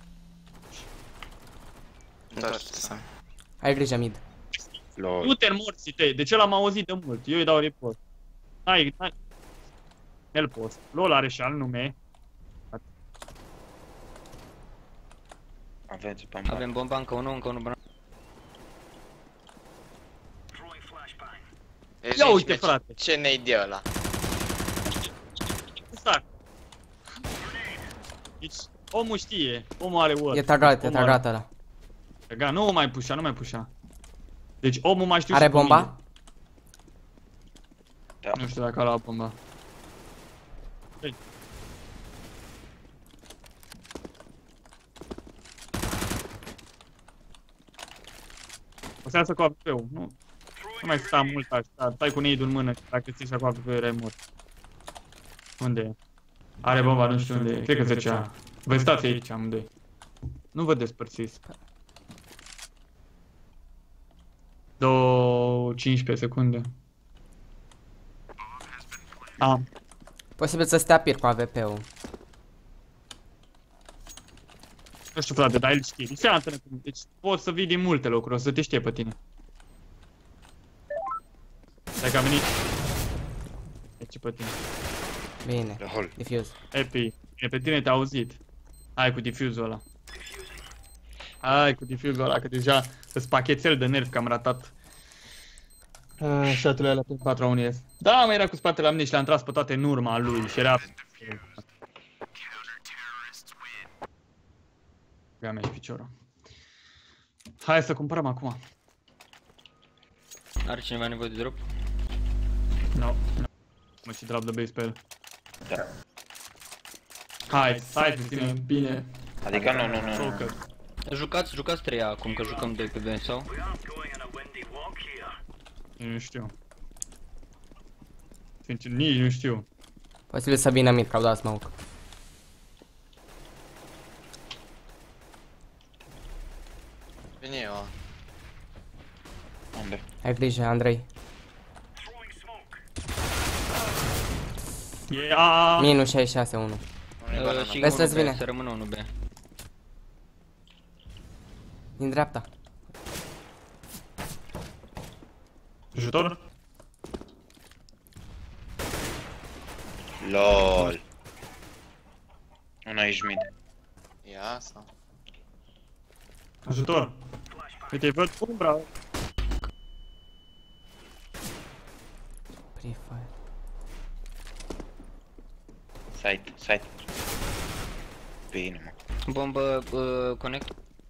Întoarce-te, Sam. Ai grijă mid. Lol. Du-te în morții tăi, de ce l-am auzit de mult? Eu îi dau report. Hai, hai. El post. LOL are și al nume. Aveți bomba. Avem bomba, încă unul, încă unul banana. Deci Ia nici uite, meci. frate. Ce nade e ăla? Exact. Deci, omul știe, omul are word. E tagat, e Omul tagat are- ăla. Tagat, nu mai pușa, nu mai pușa. Deci omul mai știu Are și cu bomba? mine. Da. Nu știu dacă a luat bomba. Ei. O să iasă cu A W P-ul, nu? Nu mai sta mult așa, stai cu nade-ul în mână, dacă ții așa cu A W P-ul erai mort. Unde e? Are bomba, nu știu unde e, cred că zecea. Voi stați aici amândoi. Nu vă despărțiți. Două, cincisprezece secunde. A, Posibil să stea pir cu A V P-ul. nu știu frate, dar el știe. Deci, antene, deci poți să vii din multe locuri, o să te știe pe tine. Dacă a venit... Deci pe tine. Bine. The hole. Diffuse. Epi, e pe tine te-a auzit. Hai cu diffuzul ăla. Hai cu diffuzul ăla, că deja îți pachetel de nervi că am ratat. Ah, șatul ăla pe patru unu. Da, mă, era cu spatele la mine și le-am tras pe toate în urma lui și era... Găia mea și piciorul. Hai să cumpărăm acum. Are cineva nevoie de drop? No, no. Mă și drop de base pe el. Da. Hai, hai cu tine, bine. Adică nu, nu, nu, nu. Joker. Jucați, jucați trei acum, că jucăm doi pe B sau? Eu nu știu. Sincer, nici nu știu. Posibil să vină mid, că au dat smoke. Vine eu. Unde? Ai grijă, Andrei. Yeah. Minus șaizeci și șase unu. Uh, și Vezi unul să-ți B, vine. să rămână unul B. Din dreapta. Jutor? LOL. Una aici mid. Ia sau? Ajutor. Uite, văd umbra. Free Fire. Site, site. Bine, mă. Bombă, uh, connect.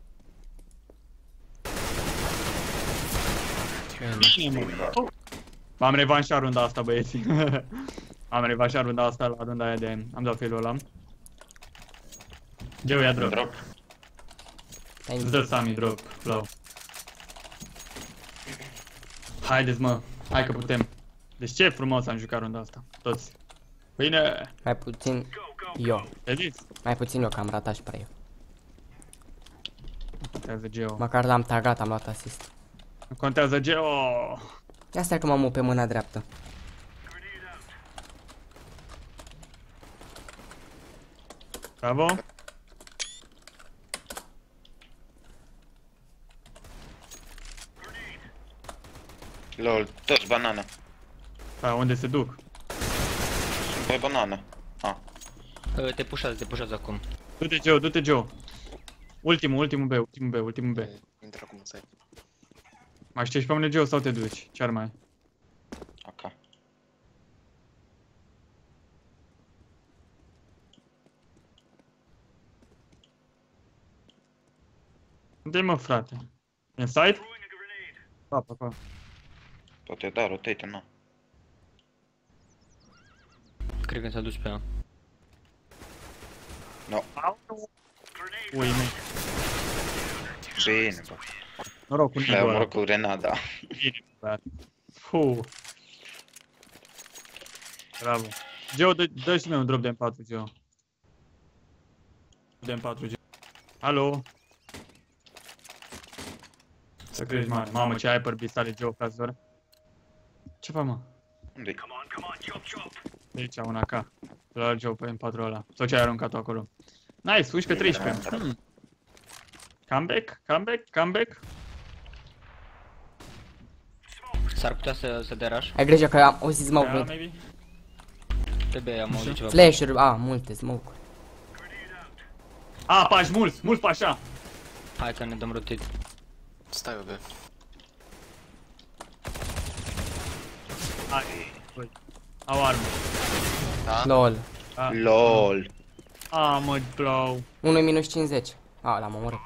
Bine. M-am revanșat runda asta, băieți. Am revanșat runda asta la runda aia de... Am dat felul ăla. Geo ia drop. Drop. Îți dă Sami drop, flow. Haideți, mă. Hai că putem. Deci ce frumos am jucat runda asta. Toți. Bine. Mai puțin eu. Te zis? Mai puțin eu, că am ratat și prea eu. Contează Geo. Măcar l-am tagat, am luat asist. Contează Geo. Ia stai că m-am pe mâna dreaptă. Bravo. LOL, toți banana. Da, unde se duc? Sunt pe banana. Ah, Uh, te pușează, te pușează acum. Du-te Geo, du-te Geo. Ultimul, ultimul B, ultimul B, ultimul B. Intră acum în site. Mai știi pe mine Geo sau te duci? Ce ar mai? ok. Unde mă, frate? Inside? Pa, pa, pa. Poate da, rotate, nu. Cred că s-a dus pe A. No. Ui, mei. Bine, bă. Noroc cu Le-ai nidul ăla. omorât cu grenada. Bine, băiat. Fuh. Bravo. Geo, dă, dă și mie un drop de M patru, Geo. De M patru, Geo. Alo? Să crezi, mare. Mamă, ce hyper-beast are Geo, fraților. Ce fac, mă? Unde-i? De aici, un A K. La Geo pe M patru ăla. Sau ce ai aruncat-o acolo. Nice, unsprezece treisprezece. Hmm. Comeback? Comeback? Comeback? S-ar putea să, să dea rush? Ai grijă că am auzit smoke Yeah, mid. maybe? Pe B am auzit ceva. Flash-uri, a, multe smoke. A, pași mulți, mulți pași așa. Hai că ne dăm rotate. Stai, bă. Hai, băi. Au arme. Da? LOL. Da. LOL. A, mă, blau. unu minus cincizeci. A, l-am omorât.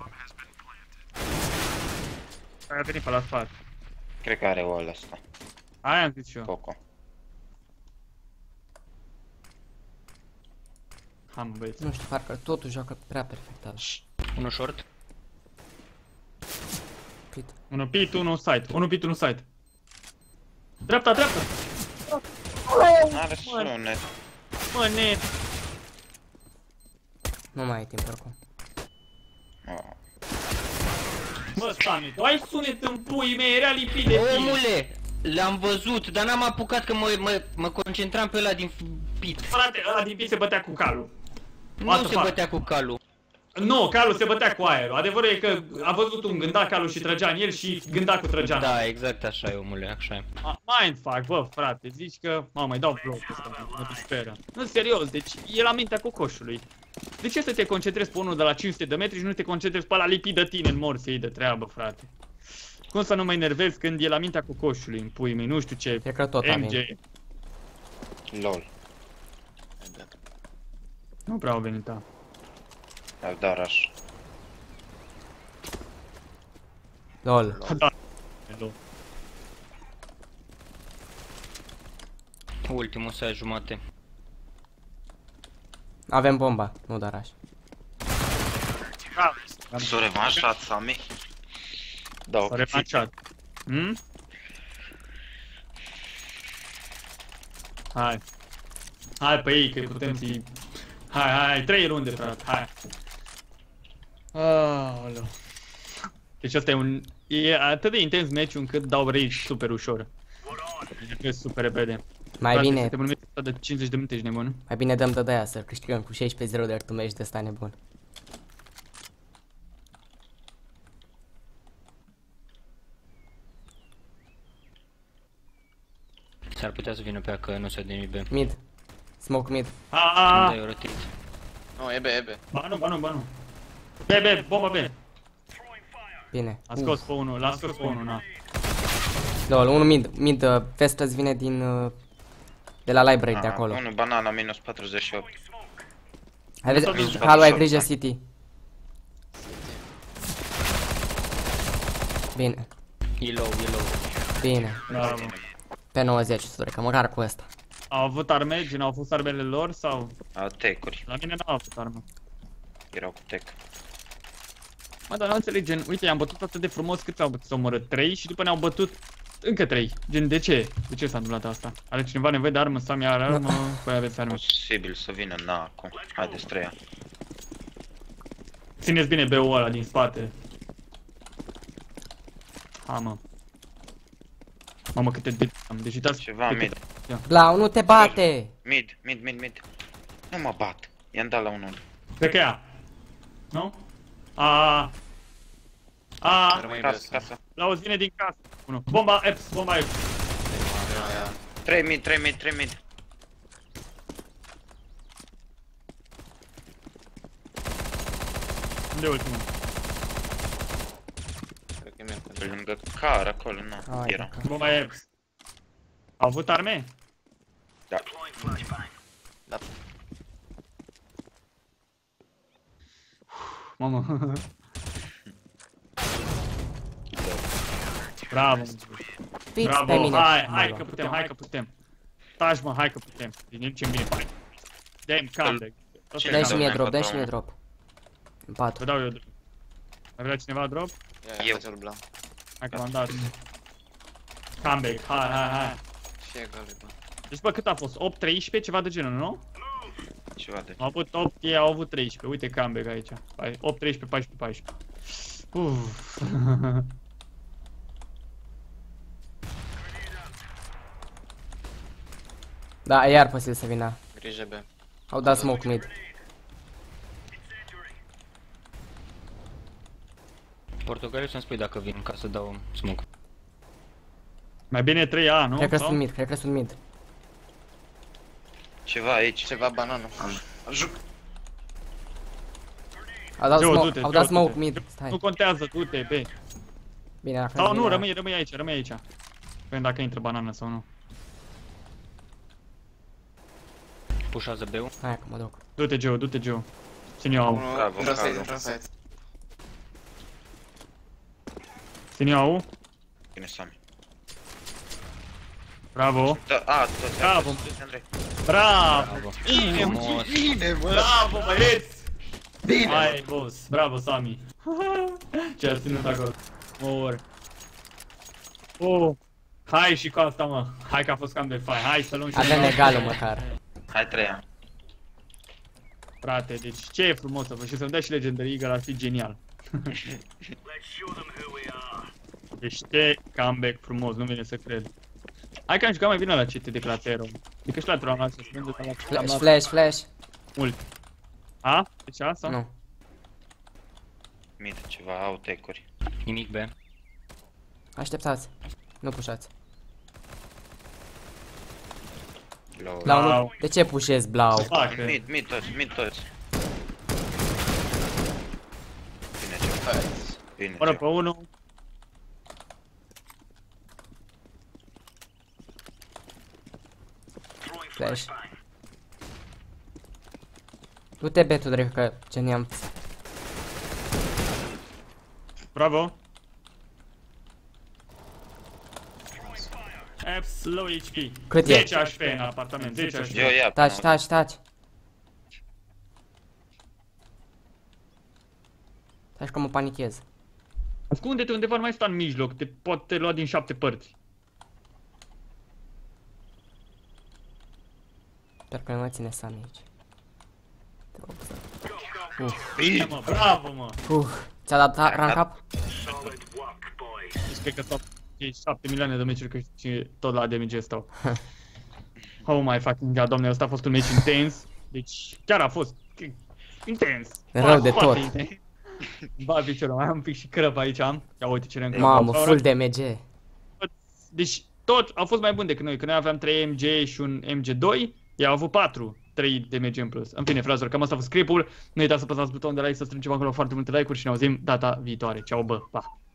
Aia a venit pe la spate. Cred că are wall asta. Aia am zis și eu. Coco. Ha, mă, băieți. Nu știu, parcă totul joacă prea perfect azi. Unul short. Pit. Unu pit, unu site. Unu pit, unu site. Dreapta, dreapta. N-are sunet. Mă, ne. Nu mai ai timp oricum. Oh. Bă, Sami, tu ai sunet în pui mei, era lipit de tine. Omule! L-am văzut, dar n-am apucat că mă, mă, mă concentram pe ăla din pit. Frate, ăla din pit se bătea cu calul. Nu What the se fuck? bătea cu calul. Nu, calul se bătea cu aerul. Adevărul e că a văzut un gânda calul și trăgea în el și gânda cu trăgea în Da, exact așa e, omule, așa e. A, mindfuck, bă, frate, zici că... Mamă, mai dau bloc ăsta, mă disperă. Nu, serios, deci e la mintea cocoșului. De ce să te concentrezi pe unul de la cinci sute de metri și nu te concentrezi pe ăla lipit de tine în morți ei de treabă, frate? Cum să nu mă enervezi când e la mintea cocoșului în puii mei, nu știu ce... Cred că tot M avem. G. LOL. Nu prea au venit, da. Ar da rush. LOL. Da. Hello. Ultimul să ai jumate. Avem bomba, nu dar așa. Da, S-o revanșat, Sami. Da, s-a revanșat. Hmm? Hai. Hai pe ei, că putem fi... Hai, hai, trei runde, frate, hai. Aoleu. Deci asta e un... E atât de intens meciul încât dau rage super ușor. E super repede. Mai Frate, bine, suntem în meciul ăsta de cincizeci de minute, ești nebun? mai bine dăm de aia să câștigăm cu șaisprezece zero de tu meci de ăsta nebun. S-ar putea să vină pe ea că nu se din B. Mid. Smoke mid. A, a, Unde a. ai rotit? Nu, e B, e B. Ba nu, ba nu, ba nu. B, B, bomba B. Bine. A scos pe unul, l-a scos pe unul, na. LOL, unul mid. Mid, uh, Vestas vine din... Uh, de la library de acolo. Unu banana minus patruzeci și opt. Ai vezi? Minus Halu, ai patruzeci și grijă opt, City. Bine. E low, e low. Bine. Bravo. Pe nouăzeci, sure, că măcar cu ăsta. Au avut arme, gen au fost armele lor sau... Au tech-uri. La mine n-au avut armă. Erau cu tech. Mă, dar nu înțeleg, gen, uite, i-am bătut atât de frumos cât au bătut, s-au omorât trei și după ne-au bătut încă trei. Gen, de ce? De ce s-a întâmplat asta? Are cineva nevoie de armă? Sami are armă? Păi aveți armă. Posibil să vină, na, acum. Haideți treia. Țineți bine B-ul ăla din spate. Ha, mă. Mamă, câte de... am deci uitați... Ceva câte- mid. Blau, nu te bate! Mid, mid, mid, mid. Nu mă bat. I-am dat la unul. Cred că ea. Nu? A. A. Rămâi B. Casă, casă. Lauzi vine din casă. Unu. Bomba Eps, bomba Eps. Aia. trei mid, trei mid, trei mid. Unde e ultimul? Cred că e mie. Pe lângă car, acolo, nu. Hai, Era. dacă- Bomba Eps. Au avut arme? Da. Da. Mamă. Bravo. Fix pe Bravo. mine. Hai, mă hai lua. că putem, hai că putem. Taci, mă, hai că putem. Din ce bine faci. Damn, comeback. Ce Dai da, și mie dai, drop, dai patru, și mie unu. drop. În Vă patru. dau eu drop. Ar vrea cineva drop? Ia, ia, Eu. face blau. Hai că m-am dat. Comeback, hai, hai, hai. Și egal, bă. Deci, bă, cât a fost? opt treisprezece, ceva de genul, nu? Ceva de... Au avut opt, ei au avut treisprezece. Uite comeback aici. opt, treisprezece, paisprezece, paisprezece. Uff. Da, e iar posibil să vină. Grijă B. Au dat smoke mid. Portugaliu să-mi spui dacă vin ca să dau smoke. Mai bine trei A, nu? Cred că Sau? sunt mid, cred că sunt mid. Ceva aici. Ceva banană. Juc. Au dat Geo, smoke, du-te, au Geo, dat smoke du-te. mid. Stai. Nu contează, du-te, B. Bine, dacă Sau nu, vine- rămâi, rămâi aici, rămâi aici. Vedem dacă intră banană sau nu. Pușează B-ul. Hai că mă duc. Du-te, Geo, du-te, Geo. Ține-o au. Unul, Bravo, într-un site, bravo. într-un site. Ține-o au. Bine, Sami. Bravo. Da, a, tot. Bravo. Andrei. Bravo. Bravo. Bine, Frumos. Bine, mă. bravo, băieți. Bine, Hai, boss. Bravo, Sami. Ce ați ținut acolo. Mor. Oh. Hai și cu asta, mă. Hai că a fost cam de fain. Hai să luăm și Avem un alt. egalul măcar. Hai treia. Frate, deci ce e frumos să faci și să-mi dai și Legendary Eagle, ar fi genial. Deci ce comeback frumos, nu vine să cred. Hai că am jucat mai bine la C T de la zero. Adică și la trei am luat să spun că am Flash, luat flash, flash. mult. A? Deci asta? Nu. Mid, ceva, au tecuri. Nimic B. Așteptați. Nu pușați. Low. Blau, Blau. nu. De ce pușezi Blau? Fac, Mid, mid toți, mid toți. Bine, ceva. Hai. Bine, fără ceva. pe unul. Flash. Du-te betul drept că ce ne-am... Bravo. Absolut H P. Cât e? zece H P în apartament, zece H P. Eu ia. Taci, până- taci, taci. Taci că mă panichez. Ascunde-te undeva, nu mai sta în mijloc, te poate lua din șapte părți. Sper că nu mai ține Sami aici. Te rog să... Bine, mă, bravo, mă. Uf, ți-a dat ta- rank up? Deci cred că stau e șapte milioane de meciuri că și tot la D M G stau. Oh my fucking god, doamne, ăsta a fost un meci intens. Deci chiar a fost intens. Rău de Foarte tot. intens. Ba, piciorul, mai am un pic și crăp aici am. Ia uite ce ne-am Mamă, full D M G. Deci tot au fost mai buni decât noi, că noi aveam trei M G și un M G doi, ei au avut patru, trei D M G în plus. În fine, fraților, cam asta a fost clipul. Nu uitați să apăsați butonul de like, să strângem acolo foarte multe like-uri și ne auzim data viitoare. Ceau, bă, pa!